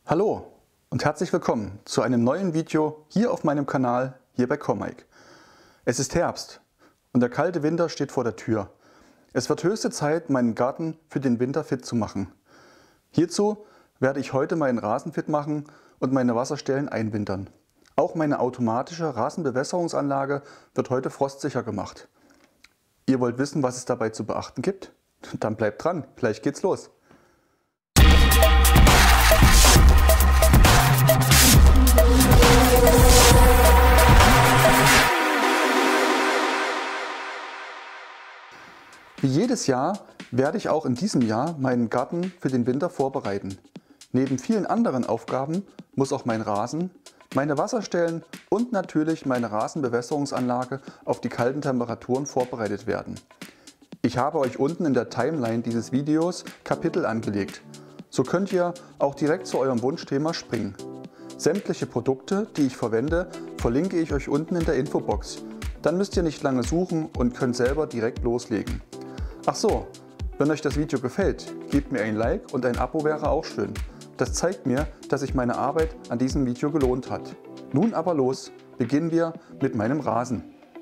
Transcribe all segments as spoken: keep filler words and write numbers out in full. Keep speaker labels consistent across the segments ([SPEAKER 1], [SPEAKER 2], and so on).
[SPEAKER 1] Hallo und herzlich willkommen zu einem neuen Video hier auf meinem Kanal, hier bei Cormike. Es ist Herbst und der kalte Winter steht vor der Tür. Es wird höchste Zeit, meinen Garten für den Winter fit zu machen. Hierzu werde ich heute meinen Rasen fit machen und meine Wasserstellen einwintern. Auch meine automatische Rasenbewässerungsanlage wird heute frostsicher gemacht. Ihr wollt wissen, was es dabei zu beachten gibt? Dann bleibt dran, gleich geht's los. Wie jedes Jahr werde ich auch in diesem Jahr meinen Garten für den Winter vorbereiten. Neben vielen anderen Aufgaben muss auch mein Rasen, meine Wasserstellen und natürlich meine Rasenbewässerungsanlage auf die kalten Temperaturen vorbereitet werden. Ich habe euch unten in der Timeline dieses Videos Kapitel angelegt. So könnt ihr auch direkt zu eurem Wunschthema springen. Sämtliche Produkte, die ich verwende, verlinke ich euch unten in der Infobox. Dann müsst ihr nicht lange suchen und könnt selber direkt loslegen. Ach so, wenn euch das Video gefällt, gebt mir ein Like und ein Abo wäre auch schön. Das zeigt mir, dass sich meine Arbeit an diesem Video gelohnt hat. Nun aber los, beginnen wir mit meinem Rasen.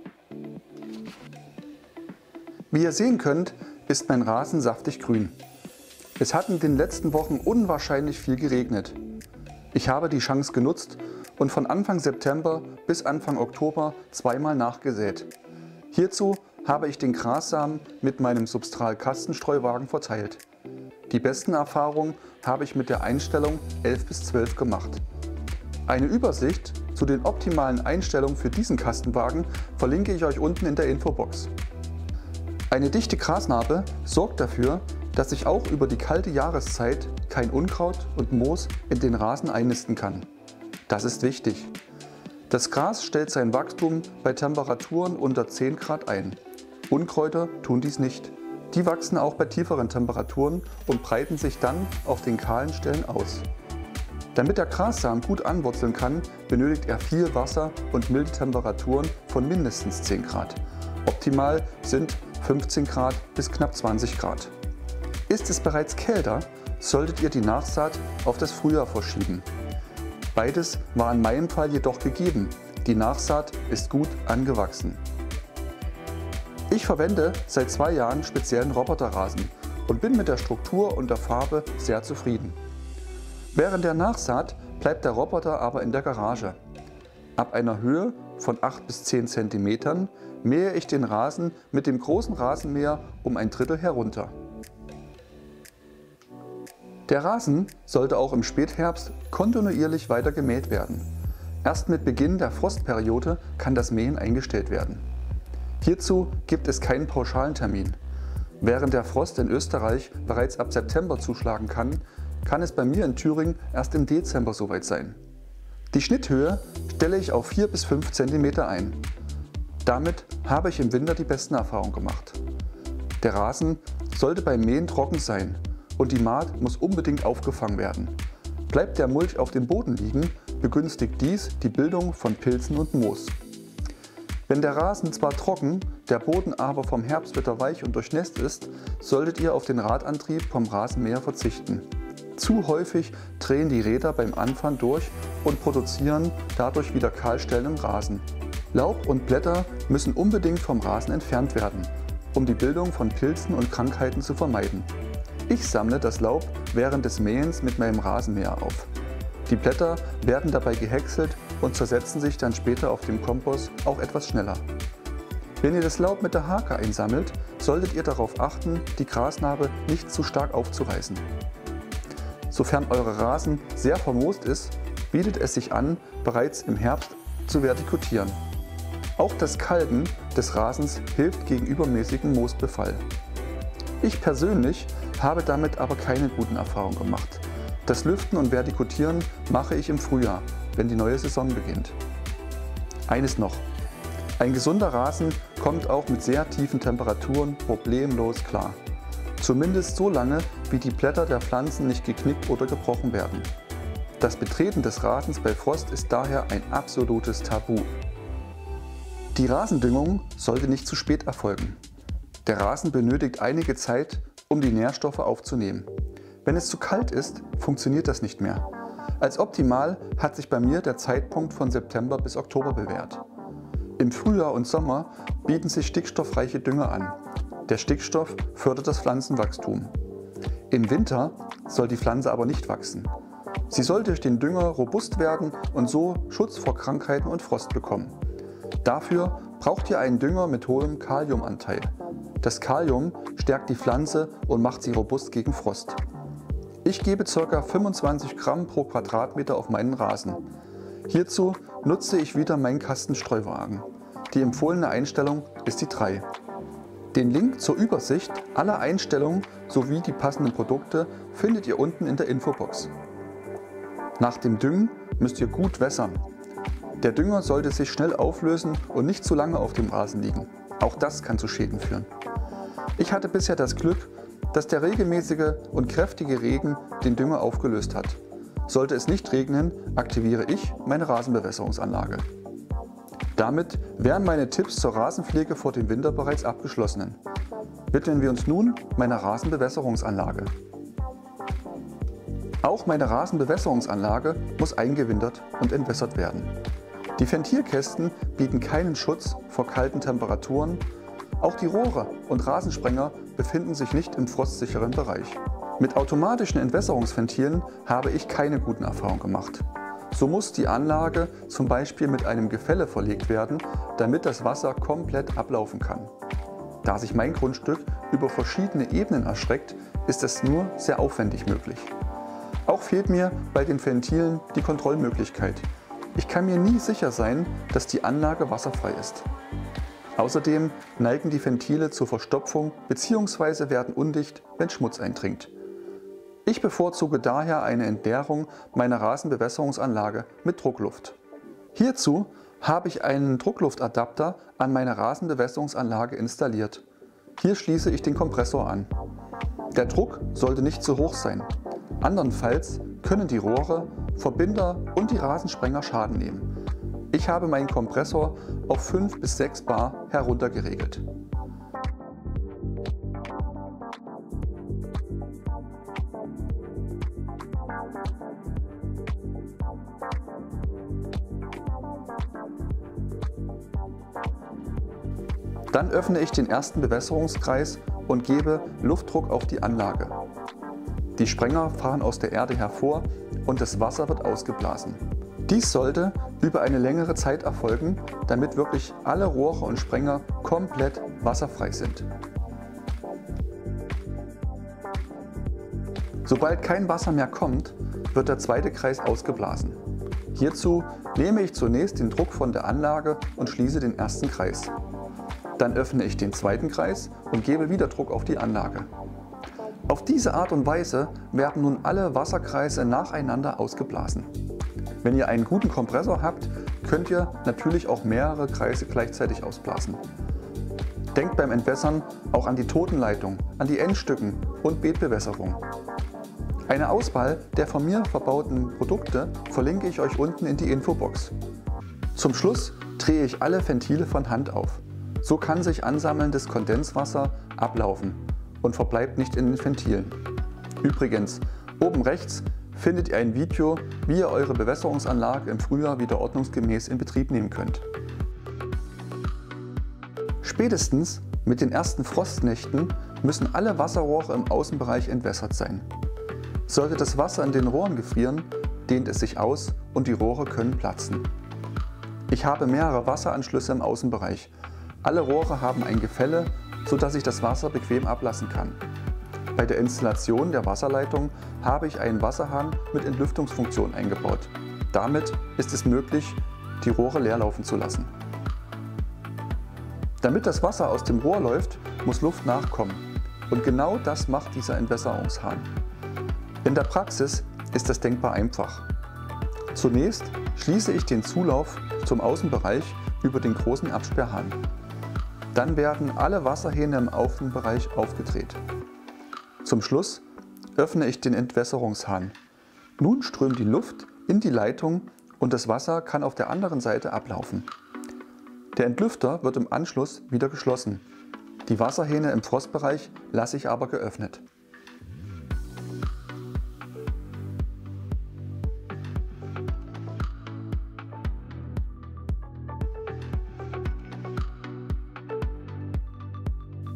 [SPEAKER 1] Wie ihr sehen könnt, ist mein Rasen saftig grün. Es hat in den letzten Wochen unwahrscheinlich viel geregnet. Ich habe die Chance genutzt und von Anfang September bis Anfang Oktober zweimal nachgesät. Hierzu habe ich den Grassamen mit meinem Substral-Kastenstreuwagen verteilt. Die besten Erfahrungen habe ich mit der Einstellung elf bis zwölf gemacht. Eine Übersicht zu den optimalen Einstellungen für diesen Kastenwagen verlinke ich euch unten in der Infobox. Eine dichte Grasnarbe sorgt dafür, dass sich auch über die kalte Jahreszeit kein Unkraut und Moos in den Rasen einnisten kann. Das ist wichtig. Das Gras stellt sein Wachstum bei Temperaturen unter zehn Grad ein. Unkräuter tun dies nicht. Die wachsen auch bei tieferen Temperaturen und breiten sich dann auf den kahlen Stellen aus. Damit der Grassamen gut anwurzeln kann, benötigt er viel Wasser und milde Temperaturen von mindestens zehn Grad. Optimal sind fünfzehn Grad bis knapp zwanzig Grad. Ist es bereits kälter, solltet ihr die Nachsaat auf das Frühjahr verschieben. Beides war in meinem Fall jedoch gegeben. Die Nachsaat ist gut angewachsen. Ich verwende seit zwei Jahren speziellen Roboterrasen und bin mit der Struktur und der Farbe sehr zufrieden. Während der Nachsaat bleibt der Roboter aber in der Garage. Ab einer Höhe von acht bis zehn Zentimetern mähe ich den Rasen mit dem großen Rasenmäher um ein Drittel herunter. Der Rasen sollte auch im Spätherbst kontinuierlich weiter gemäht werden. Erst mit Beginn der Frostperiode kann das Mähen eingestellt werden. Hierzu gibt es keinen pauschalen Termin. Während der Frost in Österreich bereits ab September zuschlagen kann, kann es bei mir in Thüringen erst im Dezember soweit sein. Die Schnitthöhe stelle ich auf vier bis fünf Zentimeter ein. Damit habe ich im Winter die besten Erfahrungen gemacht. Der Rasen sollte beim Mähen trocken sein und die Maat muss unbedingt aufgefangen werden. Bleibt der Mulch auf dem Boden liegen, begünstigt dies die Bildung von Pilzen und Moos. Wenn der Rasen zwar trocken, der Boden aber vom Herbstwetter weich und durchnässt ist, solltet ihr auf den Radantrieb vom Rasenmäher verzichten. Zu häufig drehen die Räder beim Anfahren durch und produzieren dadurch wieder Kahlstellen im Rasen. Laub und Blätter müssen unbedingt vom Rasen entfernt werden, um die Bildung von Pilzen und Krankheiten zu vermeiden. Ich sammle das Laub während des Mähens mit meinem Rasenmäher auf. Die Blätter werden dabei gehäckselt und zersetzen sich dann später auf dem Kompost auch etwas schneller. Wenn ihr das Laub mit der Hake einsammelt, solltet ihr darauf achten, die Grasnarbe nicht zu stark aufzureißen. Sofern eure Rasen sehr vermoost ist, bietet es sich an, bereits im Herbst zu vertikutieren. Auch das Kalken des Rasens hilft gegen übermäßigen Moosbefall. Ich persönlich habe damit aber keine guten Erfahrungen gemacht. Das Lüften und Vertikutieren mache ich im Frühjahr, wenn die neue Saison beginnt. Eines noch: Ein gesunder Rasen kommt auch mit sehr tiefen Temperaturen problemlos klar. Zumindest so lange, wie die Blätter der Pflanzen nicht geknickt oder gebrochen werden. Das Betreten des Rasens bei Frost ist daher ein absolutes Tabu. Die Rasendüngung sollte nicht zu spät erfolgen. Der Rasen benötigt einige Zeit, um die Nährstoffe aufzunehmen. Wenn es zu kalt ist, funktioniert das nicht mehr. Als optimal hat sich bei mir der Zeitpunkt von September bis Oktober bewährt. Im Frühjahr und Sommer bieten sich stickstoffreiche Dünger an. Der Stickstoff fördert das Pflanzenwachstum. Im Winter soll die Pflanze aber nicht wachsen. Sie soll durch den Dünger robust werden und so Schutz vor Krankheiten und Frost bekommen. Dafür braucht ihr einen Dünger mit hohem Kaliumanteil. Das Kalium stärkt die Pflanze und macht sie robust gegen Frost. Ich gebe ca. fünfundzwanzig Gramm pro Quadratmeter auf meinen Rasen. Hierzu nutze ich wieder meinen Kastenstreuwagen. Die empfohlene Einstellung ist die drei. Den Link zur Übersicht aller Einstellungen sowie die passenden Produkte findet ihr unten in der Infobox. Nach dem Düngen müsst ihr gut wässern. Der Dünger sollte sich schnell auflösen und nicht zu lange auf dem Rasen liegen. Auch das kann zu Schäden führen. Ich hatte bisher das Glück, dass der regelmäßige und kräftige Regen den Dünger aufgelöst hat. Sollte es nicht regnen, aktiviere ich meine Rasenbewässerungsanlage. Damit wären meine Tipps zur Rasenpflege vor dem Winter bereits abgeschlossen. Widmen wir uns nun meiner Rasenbewässerungsanlage. Auch meine Rasenbewässerungsanlage muss eingewintert und entwässert werden. Die Ventilkästen bieten keinen Schutz vor kalten Temperaturen. Auch die Rohre und Rasensprenger befinden sich nicht im frostsicheren Bereich. Mit automatischen Entwässerungsventilen habe ich keine guten Erfahrungen gemacht. So muss die Anlage zum Beispiel mit einem Gefälle verlegt werden, damit das Wasser komplett ablaufen kann. Da sich mein Grundstück über verschiedene Ebenen erstreckt, ist es nur sehr aufwendig möglich. Auch fehlt mir bei den Ventilen die Kontrollmöglichkeit. Ich kann mir nie sicher sein, dass die Anlage wasserfrei ist. Außerdem neigen die Ventile zur Verstopfung bzw. werden undicht, wenn Schmutz eindringt. Ich bevorzuge daher eine Entleerung meiner Rasenbewässerungsanlage mit Druckluft. Hierzu habe ich einen Druckluftadapter an meiner Rasenbewässerungsanlage installiert. Hier schließe ich den Kompressor an. Der Druck sollte nicht zu hoch sein. Andernfalls können die Rohre, Verbinder und die Rasensprenger Schaden nehmen. Ich habe meinen Kompressor auf fünf bis sechs Bar heruntergeregelt. Dann öffne ich den ersten Bewässerungskreis und gebe Luftdruck auf die Anlage. Die Sprenger fahren aus der Erde hervor und das Wasser wird ausgeblasen. Dies sollte über eine längere Zeit erfolgen, damit wirklich alle Rohre und Sprenger komplett wasserfrei sind. Sobald kein Wasser mehr kommt, wird der zweite Kreis ausgeblasen. Hierzu nehme ich zunächst den Druck von der Anlage und schließe den ersten Kreis. Dann öffne ich den zweiten Kreis und gebe wieder Druck auf die Anlage. Auf diese Art und Weise werden nun alle Wasserkreise nacheinander ausgeblasen. Wenn ihr einen guten Kompressor habt, könnt ihr natürlich auch mehrere Kreise gleichzeitig ausblasen. Denkt beim Entwässern auch an die Totenleitung, an die Endstücken und Beetbewässerung. Eine Auswahl der von mir verbauten Produkte verlinke ich euch unten in die Infobox. Zum Schluss drehe ich alle Ventile von Hand auf. So kann sich ansammelndes Kondenswasser ablaufen und verbleibt nicht in den Ventilen. Übrigens, oben rechts findet ihr ein Video, wie ihr eure Bewässerungsanlage im Frühjahr wieder ordnungsgemäß in Betrieb nehmen könnt. Spätestens mit den ersten Frostnächten müssen alle Wasserrohre im Außenbereich entwässert sein. Sollte das Wasser in den Rohren gefrieren, dehnt es sich aus und die Rohre können platzen. Ich habe mehrere Wasseranschlüsse im Außenbereich. Alle Rohre haben ein Gefälle, sodass ich das Wasser bequem ablassen kann. Bei der Installation der Wasserleitung habe ich einen Wasserhahn mit Entlüftungsfunktion eingebaut. Damit ist es möglich, die Rohre leer laufen zu lassen. Damit das Wasser aus dem Rohr läuft, muss Luft nachkommen. Und genau das macht dieser Entwässerungshahn. In der Praxis ist das denkbar einfach. Zunächst schließe ich den Zulauf zum Außenbereich über den großen Absperrhahn. Dann werden alle Wasserhähne im Außenbereich aufgedreht. Zum Schluss öffne ich den Entwässerungshahn. Nun strömt die Luft in die Leitung und das Wasser kann auf der anderen Seite ablaufen. Der Entlüfter wird im Anschluss wieder geschlossen. Die Wasserhähne im Frostbereich lasse ich aber geöffnet.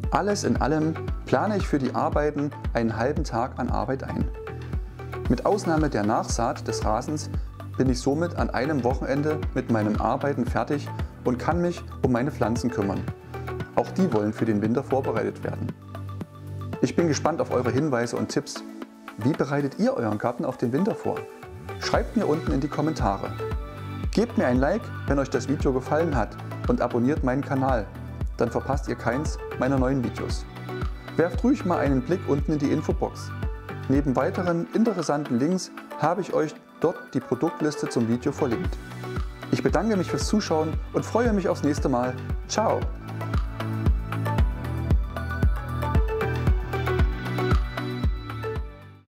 [SPEAKER 1] Alles in allem plane ich für die Arbeiten einen halben Tag an Arbeit ein. Mit Ausnahme der Nachsaat des Rasens bin ich somit an einem Wochenende mit meinen Arbeiten fertig und kann mich um meine Pflanzen kümmern. Auch die wollen für den Winter vorbereitet werden. Ich bin gespannt auf eure Hinweise und Tipps. Wie bereitet ihr euren Garten auf den Winter vor? Schreibt mir unten in die Kommentare. Gebt mir ein Like, wenn euch das Video gefallen hat und abonniert meinen Kanal. Dann verpasst ihr keins meiner neuen Videos. Werft ruhig mal einen Blick unten in die Infobox. Neben weiteren interessanten Links habe ich euch dort die Produktliste zum Video verlinkt. Ich bedanke mich fürs Zuschauen und freue mich aufs nächste Mal. Ciao!